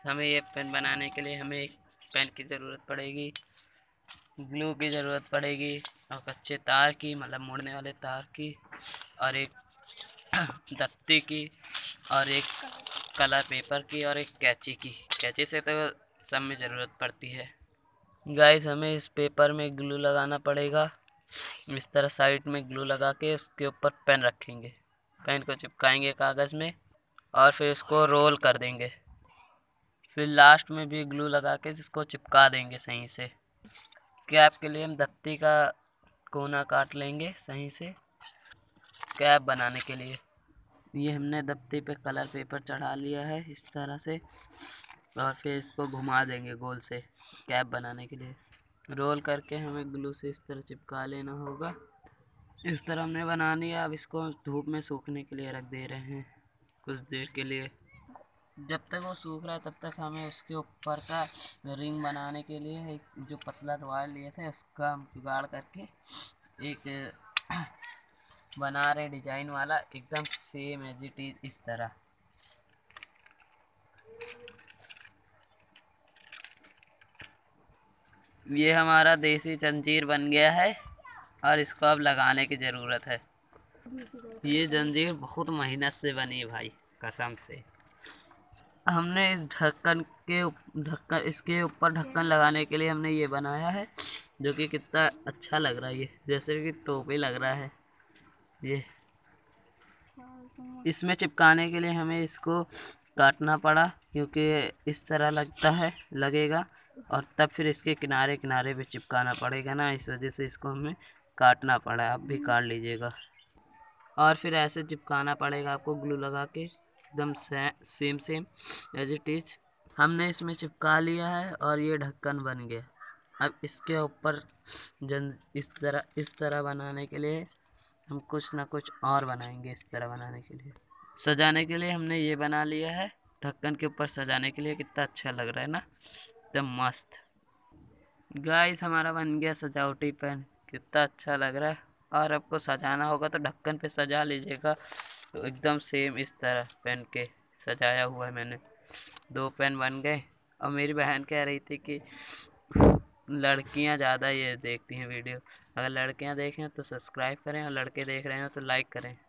हमें ये पेन बनाने के लिए हमें एक पेन की ज़रूरत पड़ेगी, ग्लू की ज़रूरत पड़ेगी और कच्चे तार की, मतलब मुड़ने वाले तार की, और एक दत्ती की, और एक कलर पेपर की, और एक कैंची की। कैंची से तो सब में ज़रूरत पड़ती है। गाइस हमें इस पेपर में ग्लू लगाना पड़ेगा। इस तरह साइड में ग्लू लगा के उसके ऊपर पेन रखेंगे, पेन को चिपकाएंगे कागज़ में और फिर इसको रोल कर देंगे। फिर लास्ट में भी ग्लू लगा के इसको चिपका देंगे सही से। कैप के लिए हम दत्ती का कोना काट लेंगे सही से कैप बनाने के लिए। ये हमने दत्ती पे कलर पेपर चढ़ा लिया है इस तरह से, और फिर इसको घुमा देंगे गोल से कैप बनाने के लिए। रोल करके हमें ग्लू से इस तरह चिपका लेना होगा। इस तरह हमने बना लिया। अब इसको धूप में सूखने के लिए रख दे रहे हैं कुछ देर के लिए। जब तक वो सूख रहा है तब तक हमें उसके ऊपर का रिंग बनाने के लिए एक जो पतला वायर लिए थे उसका हम जुगाड़ करके एक बना रहे डिजाइन वाला, एकदम सेम एज इट इज इस तरह। ये हमारा देसी जंजीर बन गया है और इसको अब लगाने की ज़रूरत है। ये जंजीर बहुत मेहनत से बनी भाई, कसम से। हमने इस ढक्कन इसके ऊपर ढक्कन लगाने के लिए हमने ये बनाया है, जो कि कितना अच्छा लग रहा है। ये जैसे कि टोपी लग रहा है। ये इसमें चिपकाने के लिए हमें इसको काटना पड़ा, क्योंकि इस तरह लगेगा और तब फिर इसके किनारे किनारे पे चिपकाना पड़ेगा ना, इस वजह से इसको हमें काटना पड़ा। आप भी काट लीजिएगा और फिर ऐसे चिपकाना पड़ेगा आपको ग्लू लगा के, एकदम सेम एज इट इज। हमने इसमें चिपका लिया है और ये ढक्कन बन गया। अब इसके ऊपर इस तरह बनाने के लिए हम कुछ ना कुछ और बनाएंगे। इस तरह बनाने के लिए सजाने के लिए हमने ये बना लिया है। ढक्कन के ऊपर सजाने के लिए कितना अच्छा लग रहा है ना, एकदम मस्त। गाइस हमारा बन गया सजावटी पेन, कितना अच्छा लग रहा है। और आपको सजाना होगा तो ढक्कन पे सजा लीजिएगा, तो एकदम सेम इस तरह पेन के सजाया हुआ है मैंने। 2 पेन बन गए। और मेरी बहन कह रही थी कि लड़कियां ज़्यादा ये देखती हैं वीडियो। अगर लड़कियां देखें तो सब्सक्राइब करें और लड़के देख रहे हो तो लाइक करें।